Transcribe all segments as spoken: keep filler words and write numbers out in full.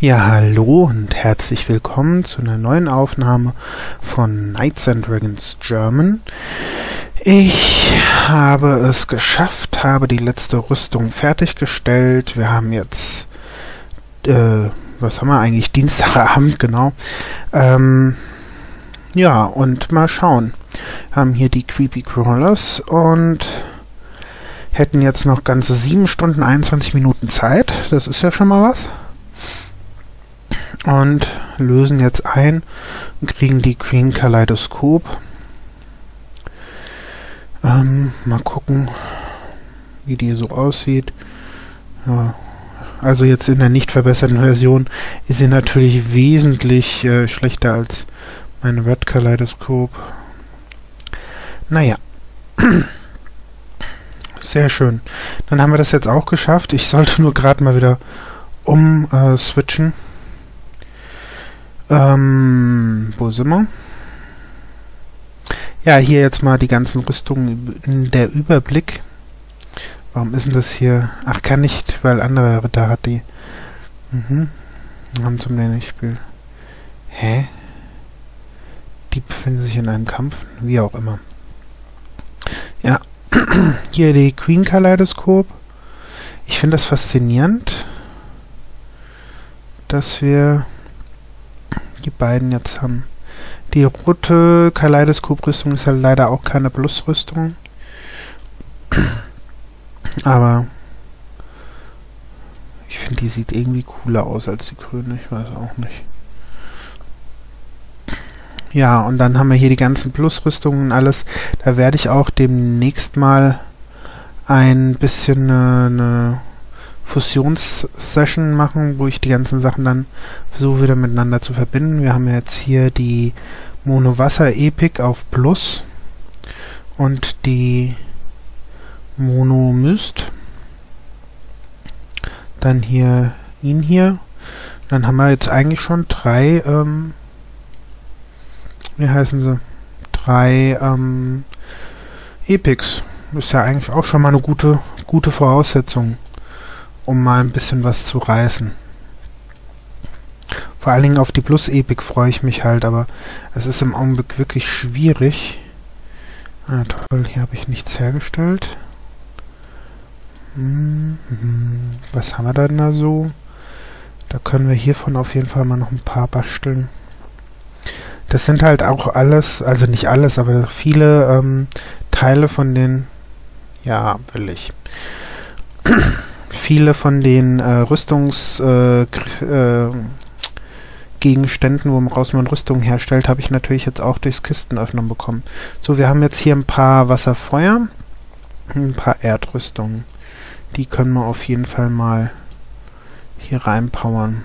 Ja, hallo und herzlich willkommen zu einer neuen Aufnahme von Knights and Dragons German. Ich habe es geschafft, habe die letzte Rüstung fertiggestellt. Wir haben jetzt, äh, was haben wir eigentlich? Dienstagabend, genau. Ähm, ja, und mal schauen. Wir haben hier die Creepy Crawlers und hätten jetzt noch ganze sieben Stunden, einundzwanzig Minuten Zeit. Das ist ja schon mal was. Und lösen jetzt ein und kriegen die Green Kaleidoskop. Ähm, mal gucken, wie die so aussieht. Ja, also jetzt in der nicht verbesserten Version ist sie natürlich wesentlich äh, schlechter als mein Red Kaleidoskop. Naja. Sehr schön. Dann haben wir das jetzt auch geschafft. Ich sollte nur gerade mal wieder um äh, switchen. Ähm, wo sind wir? Ja, hier jetzt mal die ganzen Rüstungen in der Überblick. Warum ist denn das hier? Ach, kann nicht, weil andere Ritter hat die. Mhm. Haben zum nicht Spiel. Hä? Die befinden sich in einem Kampf? Wie auch immer. Ja. Hier die Queen Kaleidoskop. Ich finde das faszinierend, dass wir die beiden jetzt haben. Die rote Kaleidoskop-Rüstung ist ja leider auch keine Plus-Rüstung. Aber ich finde, die sieht irgendwie cooler aus als die grüne. Ich weiß auch nicht. Ja, und dann haben wir hier die ganzen Plus-Rüstungen und alles. Da werde ich auch demnächst mal ein bisschen eine, eine Fusionssession machen, wo ich die ganzen Sachen dann versuche wieder miteinander zu verbinden. Wir haben jetzt hier die Mono-Wasser-Epic auf Plus und die Mono-Myst. Dann hier ihn hier. Dann haben wir jetzt eigentlich schon drei, ähm, wie heißen sie? Drei ähm, Epics. Ist ja eigentlich auch schon mal eine gute, gute Voraussetzung, um mal ein bisschen was zu reißen. Vor allen Dingen auf die Plus-Epic freue ich mich halt, aber es ist im Augenblick wirklich schwierig. Ah, toll, hier habe ich nichts hergestellt. Hm, hm, was haben wir denn da so? Da können wir hiervon auf jeden Fall mal noch ein paar basteln. Das sind halt auch alles, also nicht alles, aber viele ähm, Teile von den, ja, will ich. Viele von den äh, Rüstungsgegenständen, äh, äh, woraus man Rüstung herstellt, habe ich natürlich jetzt auch durchs Kistenöffnen bekommen. So, wir haben jetzt hier ein paar Wasserfeuer, ein paar Erdrüstungen. Die können wir auf jeden Fall mal hier reinpowern.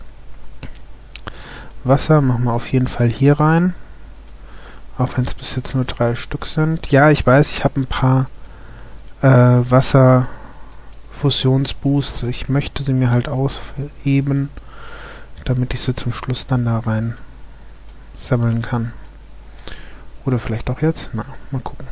Wasser machen wir auf jeden Fall hier rein. Auch wenn es bis jetzt nur drei Stück sind. Ja, ich weiß, ich habe ein paar äh, Wasser Fusionsboost. Ich möchte sie mir halt ausheben, damit ich sie zum Schluss dann da rein sammeln kann. Oder vielleicht auch jetzt? Na, mal gucken.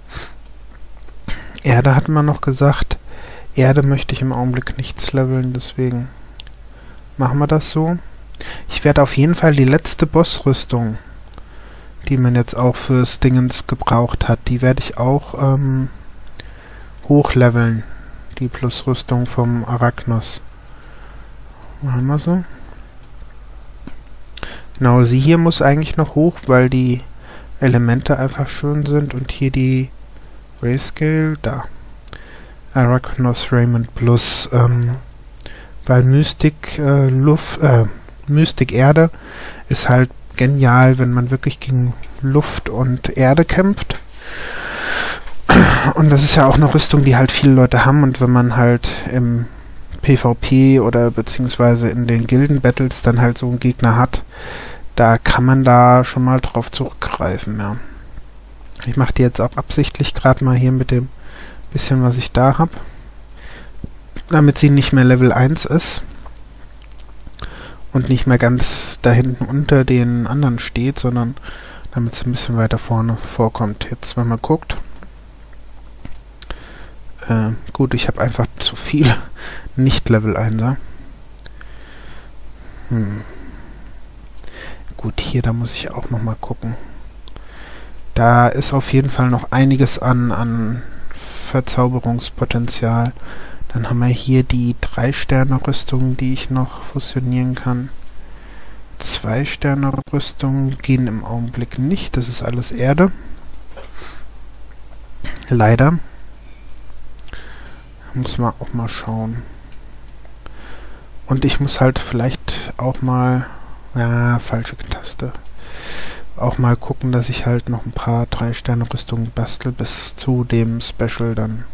Erde hat man noch gesagt. Erde möchte ich im Augenblick nichts leveln, deswegen machen wir das so. Ich werde auf jeden Fall die letzte Bossrüstung, die man jetzt auch fürs Dingens gebraucht hat, die werde ich auch ähm, hochleveln. Die Plus-Rüstung vom Arachnos. Machen wir so. Genau, sie hier muss eigentlich noch hoch, weil die Elemente einfach schön sind. Und hier die Grayscale, da. Arachnos Raymond Plus. Ähm, weil Mystik äh, Luft, äh, Mystik Erde ist halt genial, wenn man wirklich gegen Luft und Erde kämpft. Und das ist ja auch eine Rüstung, die halt viele Leute haben, und wenn man halt im PvP oder beziehungsweise in den Gilden-Battles dann halt so einen Gegner hat, da kann man da schon mal drauf zurückgreifen, ja. Ich mache die jetzt auch absichtlich gerade mal hier mit dem bisschen, was ich da habe, damit sie nicht mehr Level eins ist und nicht mehr ganz da hinten unter den anderen steht, sondern damit sie ein bisschen weiter vorne vorkommt. Jetzt, wenn man guckt, Äh, gut, ich habe einfach zu viel Nicht-Level einser. Hm. Gut, hier, da muss ich auch noch mal gucken. Da ist auf jeden Fall noch einiges an, an Verzauberungspotenzial. Dann haben wir hier die drei Sterne Rüstungen, die ich noch fusionieren kann. zwei Sterne Rüstungen gehen im Augenblick nicht. Das ist alles Erde. Leider. Muss man auch mal schauen. Und ich muss halt vielleicht auch mal... Ja, falsche Taste. Auch mal gucken, dass ich halt noch ein paar drei Sterne Rüstungen bastel bis zu dem Special dann.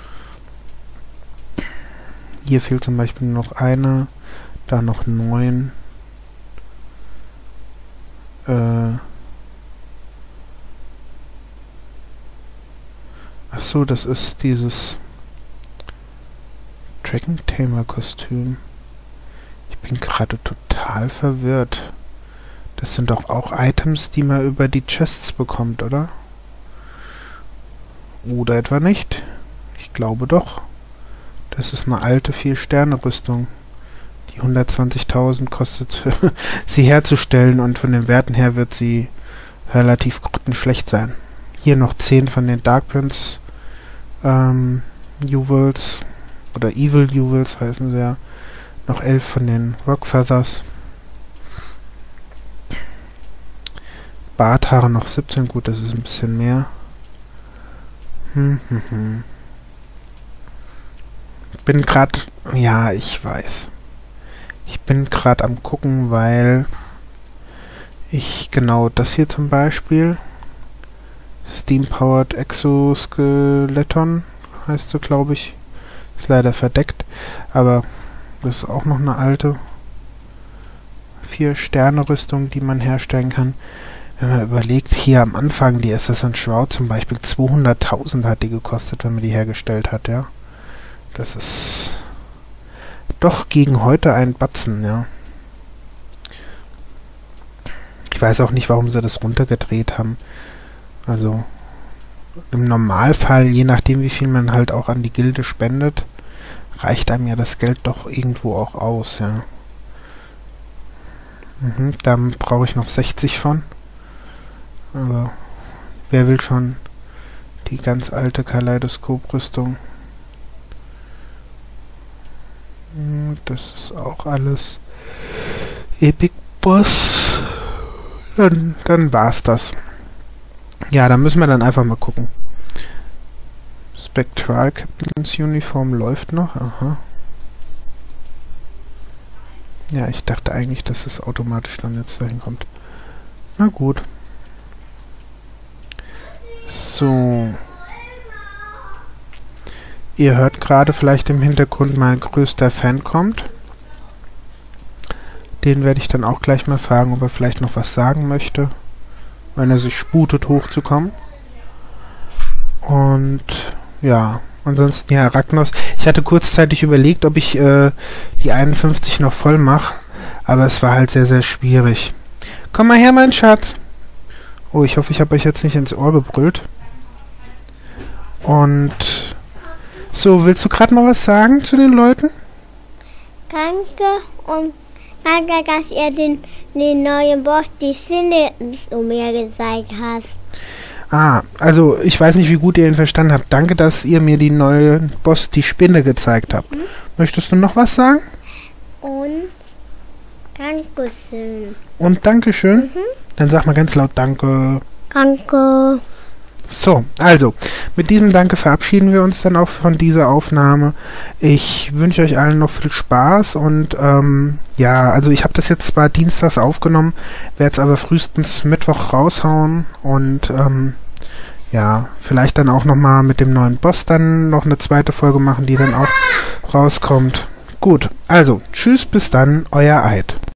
Hier fehlt zum Beispiel noch eine, da noch neun. Äh Ach so, das ist dieses Dragon Tamer Kostüm. Ich bin gerade total verwirrt. Das sind doch auch Items, die man über die Chests bekommt, oder? Oder etwa nicht? Ich glaube doch. Das ist eine alte vier Sterne Rüstung. Die hundertzwanzigtausend kostet sie herzustellen und von den Werten her wird sie relativ grottenschlecht sein. Hier noch zehn von den Dark Prince ähm, Jewels oder Evil Jewels heißen sie ja. Noch elf von den Rock Feathers. Barthaare noch siebzehn, gut, das ist ein bisschen mehr. Hm, hm, hm. Ich bin gerade, ja, ich weiß. Ich bin gerade am gucken, weil ich genau das hier zum Beispiel, Steam Powered Exoskeleton heißt so, glaube ich, ist leider verdeckt, aber das ist auch noch eine alte vier Sterne Rüstung, die man herstellen kann. Wenn man überlegt, hier am Anfang, die Assassin's Shroud zum Beispiel, zweihunderttausend hat die gekostet, wenn man die hergestellt hat, ja. Das ist doch gegen heute ein Batzen, ja. Ich weiß auch nicht, warum sie das runtergedreht haben. Also, im Normalfall, je nachdem, wie viel man halt auch an die Gilde spendet, reicht einem ja das Geld doch irgendwo auch aus, ja. Mhm, da brauche ich noch sechzig von. Aber wer will schon die ganz alte Kaleidoskop-Rüstung? Das ist auch alles Epic Boss. Dann, dann war's das. Ja, da müssen wir dann einfach mal gucken. Spectral Captain's Uniform läuft noch. Aha. Ja, ich dachte eigentlich, dass es automatisch dann jetzt dahin kommt. Na gut. So. Ihr hört gerade vielleicht im Hintergrund, mein größter Fan kommt. Den werde ich dann auch gleich mal fragen, ob er vielleicht noch was sagen möchte, wenn er sich sputet, hochzukommen. Und ja, ansonsten ja, Arachnos. Ich hatte kurzzeitig überlegt, ob ich äh, die einundfünfzig noch voll mache, aber es war halt sehr, sehr schwierig. Komm mal her, mein Schatz. Oh, ich hoffe, ich habe euch jetzt nicht ins Ohr gebrüllt. Und so, willst du gerade mal was sagen zu den Leuten? Danke und danke, dass ihr den, den neuen Boss die Sinne so mir gezeigt hast. Ah, also ich weiß nicht, wie gut ihr ihn verstanden habt. Danke, dass ihr mir die neue Boss, die Spinne, gezeigt habt. Mhm. Möchtest du noch was sagen? Und Dankeschön. Und Dankeschön? Mhm. Dann sag mal ganz laut Danke. Danke. So, also, mit diesem Danke verabschieden wir uns dann auch von dieser Aufnahme. Ich wünsche euch allen noch viel Spaß und ähm, ja, also ich habe das jetzt zwar dienstags aufgenommen, werde es aber frühestens Mittwoch raushauen und ähm, ja, vielleicht dann auch nochmal mit dem neuen Boss dann noch eine zweite Folge machen, die dann auch rauskommt. Gut, also, tschüss, bis dann, euer Eid.